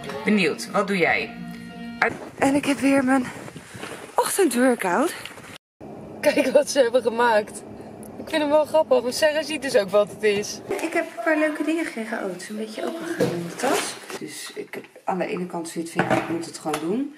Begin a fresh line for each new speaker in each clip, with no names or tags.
Benieuwd, wat doe jij?
En ik heb weer mijn ochtendworkout. Kijk wat ze hebben gemaakt. Ik vind hem wel grappig, maar Sarah ziet dus ook wat het is. Ik heb een paar leuke dingen gekregen. Oh, het is een beetje opengegaan in de tas. Dus ik heb aan de ene kant zoiets van, ik moet het gewoon doen.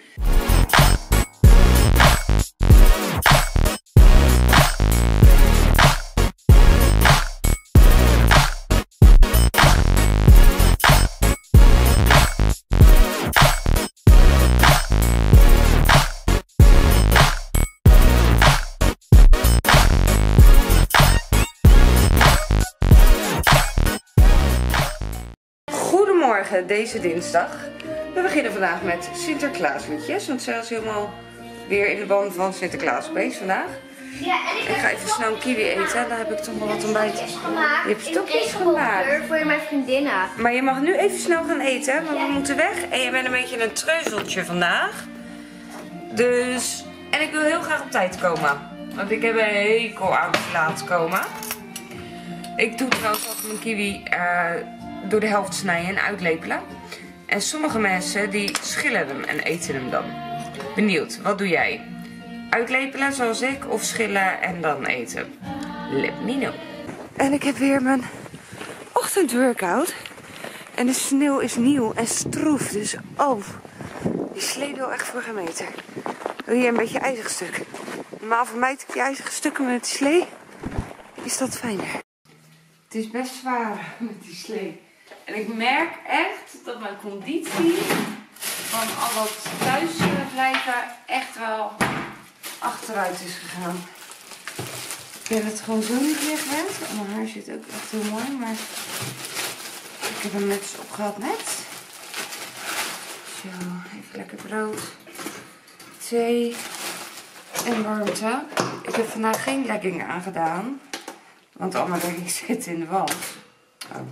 Goedemorgen, deze dinsdag. We beginnen vandaag met Sinterklaasliedjes, want zij is helemaal weer in de band van Sinterklaas bezig vandaag.
Ja, en ik
ga even snel een kiwi eten, dan heb ik toch nog wat ontbijt. Je hebt stokjes gemaakt.
Voor mijn vriendinnen.
Maar je mag nu even snel gaan eten, want we moeten weg. En je bent een beetje een treuzeltje vandaag. Dus, en ik wil heel graag op tijd komen. Want ik heb een hekel aan te laat komen. Ik doe trouwens altijd mijn kiwi door de helft snijden en uitlepelen. En sommige mensen die schillen hem en eten hem dan. Benieuwd, wat doe jij? Uitlepelen zoals ik of schillen en dan eten? Let me know. En ik heb weer mijn ochtendworkout. En de sneeuw is nieuw en stroef, dus oh, die sleet wel echt voor geen meter. Hier een beetje ijzig stuk. Normaal vermijd ik die ijzige stukken met die slee. Is dat fijner. Het is best zwaar met die slee. En ik merk echt dat mijn conditie van al dat thuis blijven echt wel achteruit is gegaan. Ik ben het gewoon zo niet meer gewend. Oh, mijn haar zit ook echt heel mooi, maar ik heb hem net opgehaald net. Zo, even lekker brood, thee en warmte. Ik heb vandaag geen leggingen aangedaan, want al mijn leggings zitten in de was. Oh.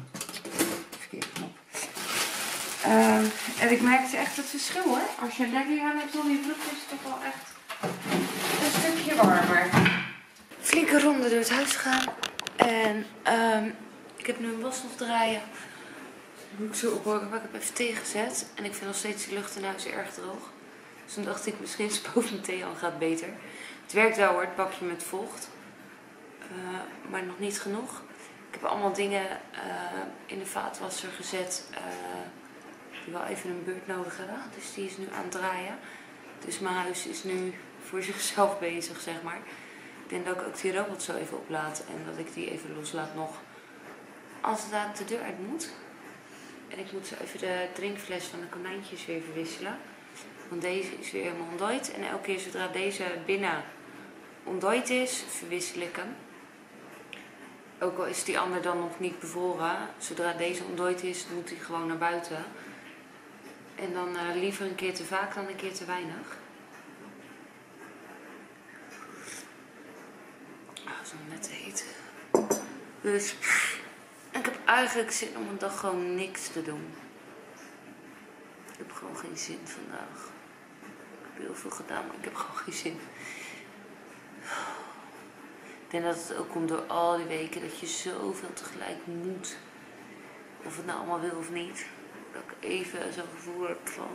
En ik merkte echt het verschil hoor. Als je een legging aan hebt dan je broek is het toch wel echt een stukje warmer. Flinke ronde door het huis gaan. En ik heb nu een was nog draaien. Dan moet ik zo ophouden, maar ik heb even thee gezet. En ik vind nog steeds de lucht in huis erg droog. Dus toen dacht ik misschien spoot mijn thee al gaat beter. Het werkt wel hoor, het bakje met vocht. Maar nog niet genoeg. Ik heb allemaal dingen in de vaatwasser gezet. Die wel even een beurt nodig hebben. Dus die is nu aan het draaien. Dus mijn huis is nu voor zichzelf bezig, zeg maar. Ik denk dat ik ook die robot zo even oplaat. En dat ik die even loslaat nog. Als het aan de deur uit moet. En ik moet zo even de drinkfles van de konijntjes weer verwisselen. Want deze is weer helemaal ontdooid. En elke keer zodra deze binnen ontdooid is, verwissel ik hem. Ook al is die ander dan nog niet bevroren. Zodra deze ontdooid is, moet hij gewoon naar buiten. En dan liever een keer te vaak dan een keer te weinig. Oh, zo net te heet. Dus ik heb eigenlijk zin om een dag gewoon niks te doen. Ik heb gewoon geen zin vandaag. Ik heb heel veel gedaan, maar ik heb gewoon geen zin. Ik denk dat het ook komt door al die weken dat je zoveel tegelijk moet. Of het nou allemaal wil of niet. Dat ik even zo'n gevoel heb van...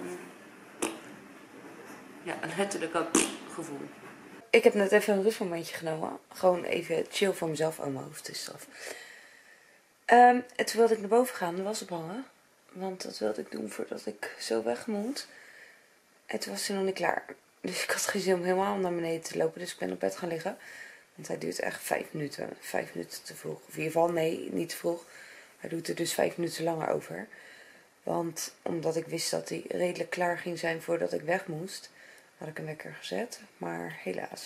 Ja, letterlijk ook gevoel. Ik heb net even een rustmomentje genomen. Gewoon even chill voor mezelf. Oh, mijn hoofd is af. En toen wilde ik naar boven gaan, de was ophangen. Want dat wilde ik doen voordat ik zo weg moet. En toen was hij nog niet klaar. Dus ik had geen zin om helemaal naar beneden te lopen. Dus ik ben op bed gaan liggen. Want hij duurt echt 5 minuten. 5 minuten te vroeg. Of in ieder geval, nee, niet te vroeg. Hij doet er dus 5 minuten langer over. Want omdat ik wist dat hij redelijk klaar ging zijn voordat ik weg moest, had ik een wekker gezet. Maar helaas.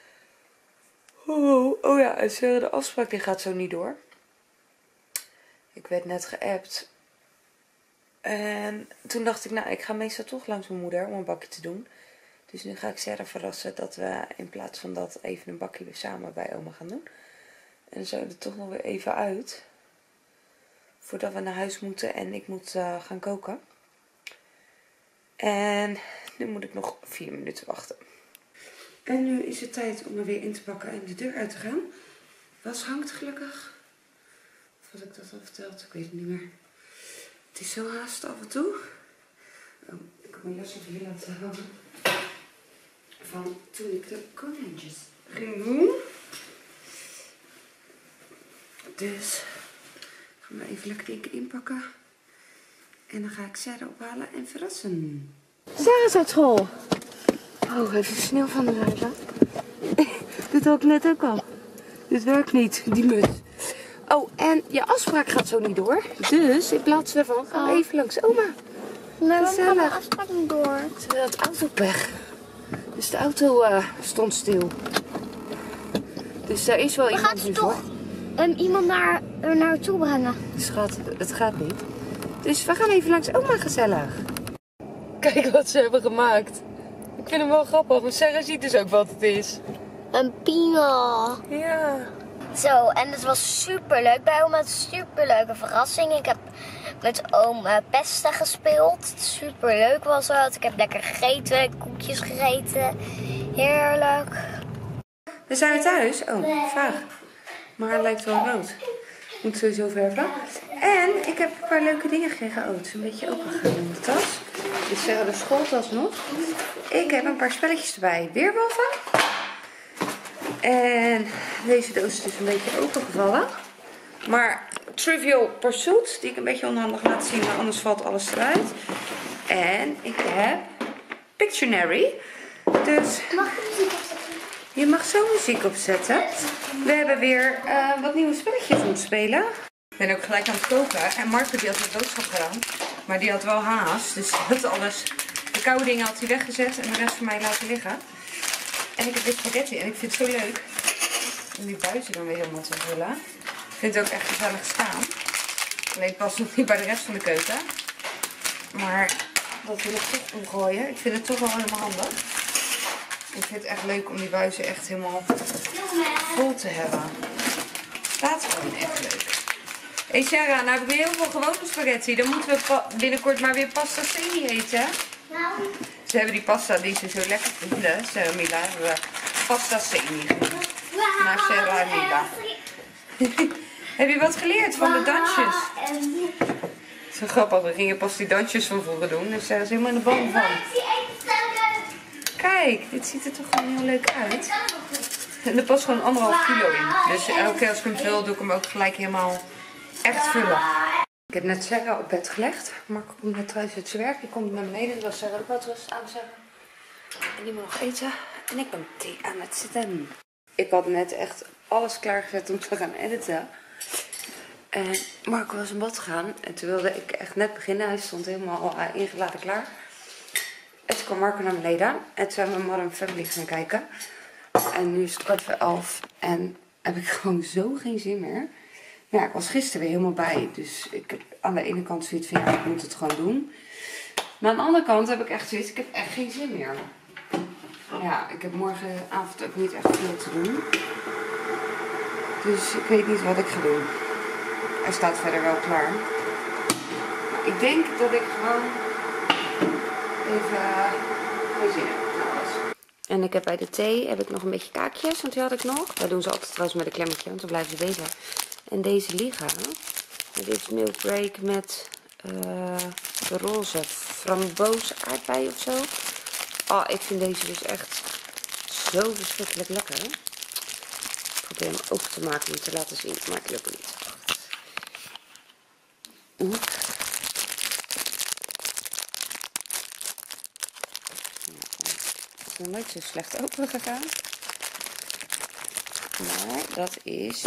Oh ja, en de afspraak die gaat zo niet door. Ik werd net geappt. En toen dacht ik, nou, ik ga meestal toch langs mijn moeder om een bakje te doen. Dus nu ga ik Sarah verrassen dat we in plaats van dat even een bakje weer samen bij oma gaan doen. En dan zijn we er toch nog weer even uit. Voordat we naar huis moeten en ik moet gaan koken. En nu moet ik nog 4 minuten wachten. En nu is het tijd om er weer in te pakken en de deur uit te gaan. Was hangt gelukkig. Of had ik dat al verteld? Ik weet het niet meer. Het is zo haast af en toe. mijn jas even hier laten houden. Van toen ik de konijntjes ging doen. Dus gaan we even lekker die inpakken. En dan ga ik Sarah ophalen en verrassen. Sarah is uit school. Oh, even sneeuw van de ruimte. Dit had ik net ook al. Dit werkt niet, die muts. Oh, en je afspraak gaat zo niet door. Dus in plaats daarvan gaan we even langs oma.
Maar waarom gaat de afspraak niet door?
Ze had de auto weg. Dus de auto stond stil. Dus daar is wel iemand nu voor.
Iemand naartoe brengen.
Schat, het gaat niet. Dus we gaan even langs oma gezellig. Kijk wat ze hebben gemaakt. Ik vind hem wel grappig, maar Sarah ziet dus ook wat het is.
Een piemel.
Ja.
Zo, en het was super leuk bij oma. Het is een super leuke verrassing. Ik heb met oom Pesta gespeeld. Super leuk was het. Ik heb lekker gegeten, koekjes gegeten. Heerlijk.
We zijn weer thuis. Oh, vaag. Maar hij lijkt wel rood. Moet sowieso verven. En ik heb een paar leuke dingen gekregen. Oh, het is een beetje opengegaan in de tas. Dus de schooltas nog. Ik heb een paar spelletjes erbij. Weerwolven. En deze doos is dus een beetje opengevallen. Maar Trivial Pursuit, die ik een beetje onhandig laat zien, maar anders valt alles eruit. En ik heb Pictionary. Dus
Mag ik muziek opzetten?
je mag zo muziek opzetten. We hebben weer wat nieuwe spelletjes om te spelen. Ik ben ook gelijk aan het koken. En Marco die had de boodschap gedaan. Maar die had wel haast. Dus hij had alles. De koude dingen had hij weggezet en de rest van mij laten liggen. En ik heb dit spaghetti. En ik vind het zo leuk om die buizen dan weer helemaal te vullen. Ik vind het ook echt gezellig staan. Alleen past nog niet bij de rest van de keuken. Maar dat wil ik toch omgooien. Ik vind het toch wel helemaal handig. Ik vind het echt leuk om die buizen echt helemaal vol te hebben. Staat gewoon echt leuk. Hey Sarah, nou heb ik weer heel veel gewone spaghetti. Dan moeten we binnenkort maar weer pasta semi eten.
Nou.
Ze hebben die pasta die ze zo lekker vinden. Sarah en Mila hebben we pasta semi genoemd. Naar Sarah en Mila. Heb je wat geleerd van de dansjes? Zo grappig, we gingen pas die dansjes van vroeger doen. Dus Sarah is helemaal in de ban van. Kijk, dit ziet er toch gewoon heel leuk uit. En er past gewoon 1,5 kilo in. Dus elke keer als ik hem vul, doe ik hem ook gelijk helemaal echt vullen. Ik heb net Sarah op bed gelegd. Marco komt net thuis uit zijn werk. Die komt naar beneden. Dus was Sarah ook wat rust aan zeggen. En die moet nog eten. En ik ben thee aan het zitten. Ik had net echt alles klaargezet om te gaan editen. En Marco was in bad gegaan. En toen wilde ik echt net beginnen. Hij stond helemaal ingeladen klaar. En toen kwam Marco naar beneden. En toen zijn we Modern Family gaan kijken. En nu is het 11:15. En heb ik gewoon zo geen zin meer. Nou ja, ik was gisteren weer helemaal bij. Dus ik heb aan de ene kant zoiets van, ja, ik moet het gewoon doen. Maar aan de andere kant heb ik echt zoiets, ik heb echt geen zin meer. Ja, ik heb morgenavond ook niet echt veel te doen. Dus ik weet niet wat ik ga doen. Hij staat verder wel klaar. Ik denk dat ik gewoon even geen zin heb. En ik heb bij de thee heb ik nog een beetje kaakjes, want die had ik nog. Dat doen ze altijd trouwens met een klemmetje, want dan blijven ze beter. En deze liggen. Dit is Milk Break met de roze framboos aardbei of zo. Oh, ik vind deze dus echt zo verschrikkelijk lekker. Ik probeer hem open te maken om te laten zien, maar het lukt niet. Het is nog nooit zo slecht open gegaan. Maar dat is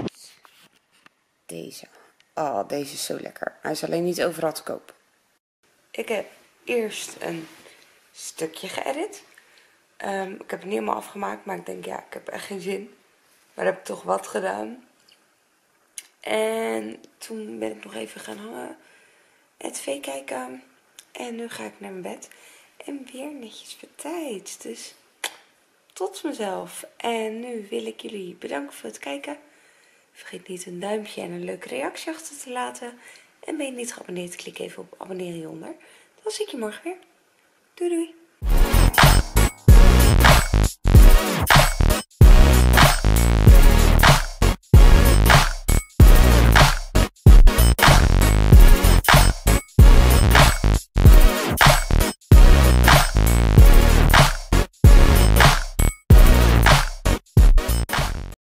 deze. Oh, deze is zo lekker. Hij is alleen niet overal te koop. Ik heb eerst een stukje geëdit. Ik heb het niet helemaal afgemaakt, maar ik denk, ja, ik heb echt geen zin. Maar heb ik toch wat gedaan. En toen ben ik nog even gaan hangen. TV kijken. En nu ga ik naar mijn bed. En weer netjes voor tijd. Dus tot mezelf. En nu wil ik jullie bedanken voor het kijken. Vergeet niet een duimpje en een leuke reactie achter te laten. En ben je niet geabonneerd, klik even op abonneren hieronder. Dan zie ik je morgen weer. Doei doei.